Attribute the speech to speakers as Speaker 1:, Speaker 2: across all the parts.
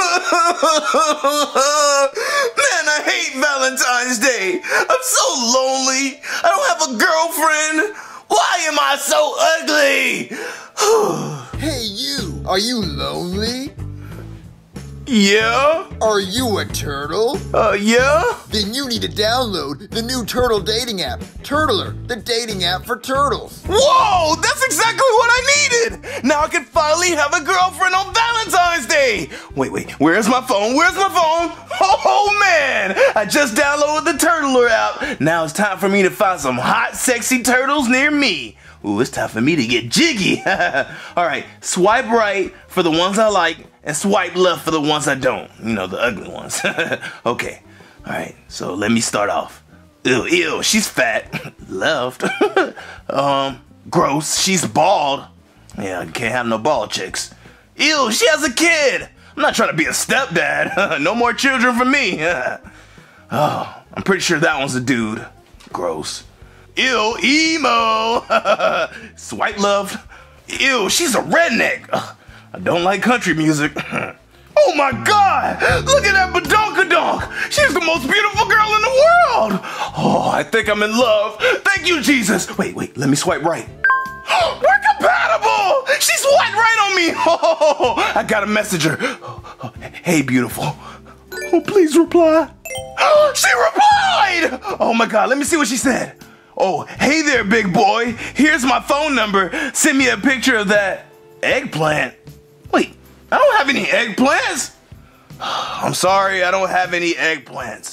Speaker 1: Man, I hate Valentine's Day. I'm so lonely. I don't have a girlfriend. Why am I so ugly?
Speaker 2: Hey you, are you lonely?
Speaker 1: Yeah?
Speaker 2: Are you a turtle?
Speaker 1: Yeah?
Speaker 2: Then you need to download the new turtle dating app, Turtler, the dating app for turtles.
Speaker 1: Whoa, that's exactly what I needed. Now I can finally have a girlfriend on Valentine's Day. Wait, where's my phone? Where's my phone? Oh man, I just downloaded the Turtler app. Now it's time for me to find some hot, sexy turtles near me. Ooh, it's time for me to get jiggy. All right, swipe right for the ones I like and swipe left for the ones I don't. You know, the ugly ones. Okay, all right, so let me start off. Ew, she's fat. Left. Gross, she's bald. Yeah, can't have no bald chicks. Ew, she has a kid. I'm not trying to be a stepdad. No more children for me. Oh, I'm pretty sure that one's a dude. Gross. Ew, emo. Swipe left. Ew, she's a redneck. I don't like country music. Oh my God! Look at that badonkadonk! She's the most beautiful girl in the world! Oh, I think I'm in love. Thank you, Jesus. Wait, let me swipe right. We're compatible! She swiped right on me! Oh, I gotta message her. Hey, beautiful. Oh, please reply. She replied! Oh my God, let me see what she said. Oh, hey there, big boy. Here's my phone number. Send me a picture of that eggplant. Wait, I don't have any eggplants. I'm sorry, I don't have any eggplants.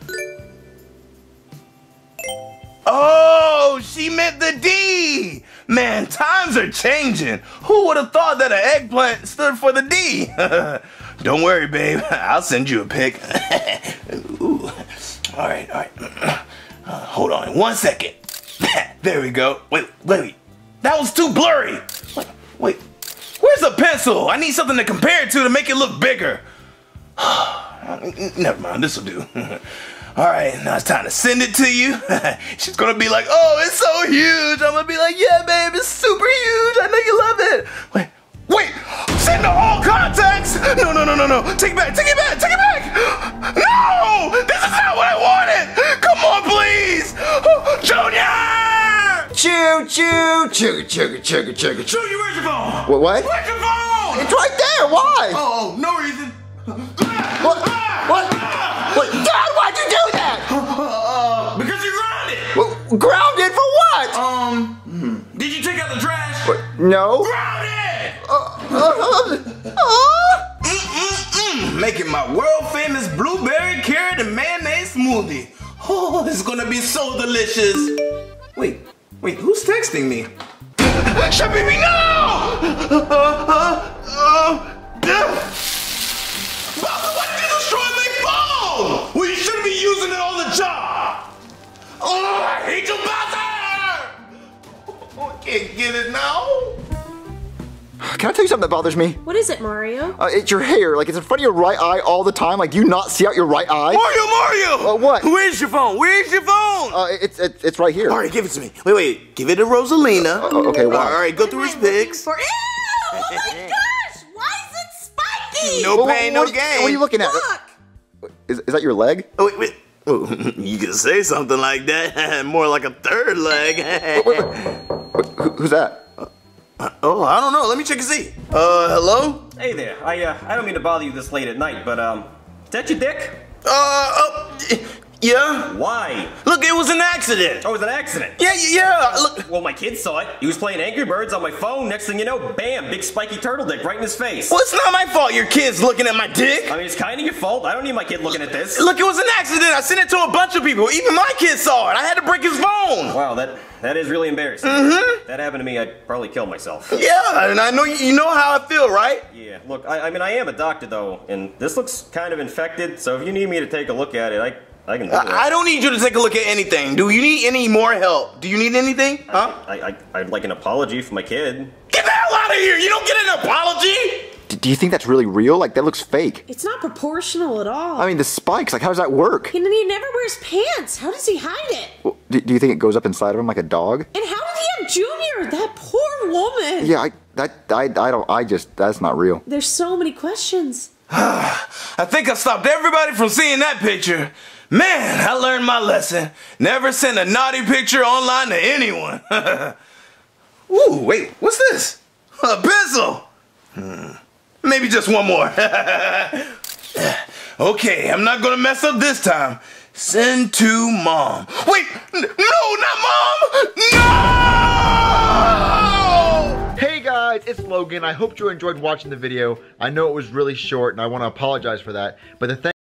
Speaker 1: Oh, she meant the D. Man, times are changing. Who would have thought that an eggplant stood for the D? Don't worry, babe. I'll send you a pic. Ooh. All right. Hold on 1 second. There we go. Wait. That was too blurry. Wait. Where's a pencil? I need something to compare it to make it look bigger. Never mind, this'll do. All right, now it's time to send it to you. She's gonna be like, oh, it's so huge. I'm gonna be like, yeah, babe, it's super huge. I know you love it. Wait, send to all contacts. No. Take it back. No, this is not what I wanted. Come on, please. Junior!
Speaker 2: Chugga.
Speaker 1: Junior, where's your phone?
Speaker 2: What?
Speaker 1: Where's your phone?
Speaker 2: It's right there, why?
Speaker 1: Oh, no reason.
Speaker 2: What? Dad, why'd you do that?
Speaker 1: Because you're grounded.
Speaker 2: Grounded for what?
Speaker 1: Did you take out the trash?
Speaker 2: No.
Speaker 1: Grounded! Making my world famous blueberry carrot and mayonnaise smoothie. Oh, it's gonna be so delicious. Wait, who's texting me? Shabibi, no! Why did you destroy my phone? Well, you shouldn't be using it on the job. Oh, I hate you, bastard! Oh, I can't get it now.
Speaker 2: Can I tell you something that bothers me?
Speaker 3: What is it, Mario?
Speaker 2: It's your hair. Like, it's in front of your right eye all the time. Like, do you not see out your right eye?
Speaker 1: Mario!
Speaker 2: What?
Speaker 1: Where's your phone?
Speaker 2: It's right here.
Speaker 1: All right, give it to me. Wait. Give it to Rosalina.
Speaker 2: Okay, why?
Speaker 1: All right, go through his pics.
Speaker 3: Ew! Oh my gosh! Why is it spiky?
Speaker 1: No pain, no gain.
Speaker 2: What are you looking at?
Speaker 3: Look!
Speaker 2: Is that your leg?
Speaker 1: Oh, wait. Oh, you can say something like that. More like a third leg.
Speaker 2: Wait. Who's that?
Speaker 1: Oh, I don't know. Let me check and see. Hello?
Speaker 4: Hey there. I don't mean to bother you this late at night, but is that your dick?
Speaker 1: Yeah.
Speaker 4: Why?
Speaker 1: Look, it was an accident.
Speaker 4: Oh, it was an accident.
Speaker 1: Yeah. Look.
Speaker 4: Well, my kid saw it. He was playing Angry Birds on my phone. Next thing you know, bam, big spiky turtle dick right in his face.
Speaker 1: Well, it's not my fault your kid's looking at my dick.
Speaker 4: I mean, it's kind of your fault. I don't need my kid looking at this.
Speaker 1: Look, it was an accident. I sent it to a bunch of people. Even my kid saw it. I had to break his phone.
Speaker 4: Wow, that is really embarrassing. That happened to me, I'd probably kill myself.
Speaker 1: Yeah, and I know you know how I feel, right?
Speaker 4: Yeah, look, I mean, I am a doctor, though, and this looks kind of infected, so if you need me to take a look at it, I can do it.
Speaker 1: I don't need you to take a look at anything. Do you need any more help? Do you need anything? Huh?
Speaker 4: I'd like an apology for my kid.
Speaker 1: Get the hell out of here! You don't get an apology!
Speaker 2: Do you think that's really real? Like, that looks fake.
Speaker 3: It's not proportional at all.
Speaker 2: I mean, the spikes, like, how does that work?
Speaker 3: And he never wears pants. How does he hide it?
Speaker 2: Well, do you think it goes up inside of him like a dog?
Speaker 3: And how did he have Junior? That poor woman.
Speaker 2: Yeah, that's not real.
Speaker 3: There's so many questions.
Speaker 1: I think I stopped everybody from seeing that picture. Man, I learned my lesson. Never send a naughty picture online to anyone. Ooh, wait, what's this? A pencil. Maybe just one more. Okay, I'm not gonna mess up this time. Send to mom. Wait, no, not mom! No!
Speaker 5: Hey guys, it's Logan. I hope you enjoyed watching the video. I know it was really short and I want to apologize for that. But the thing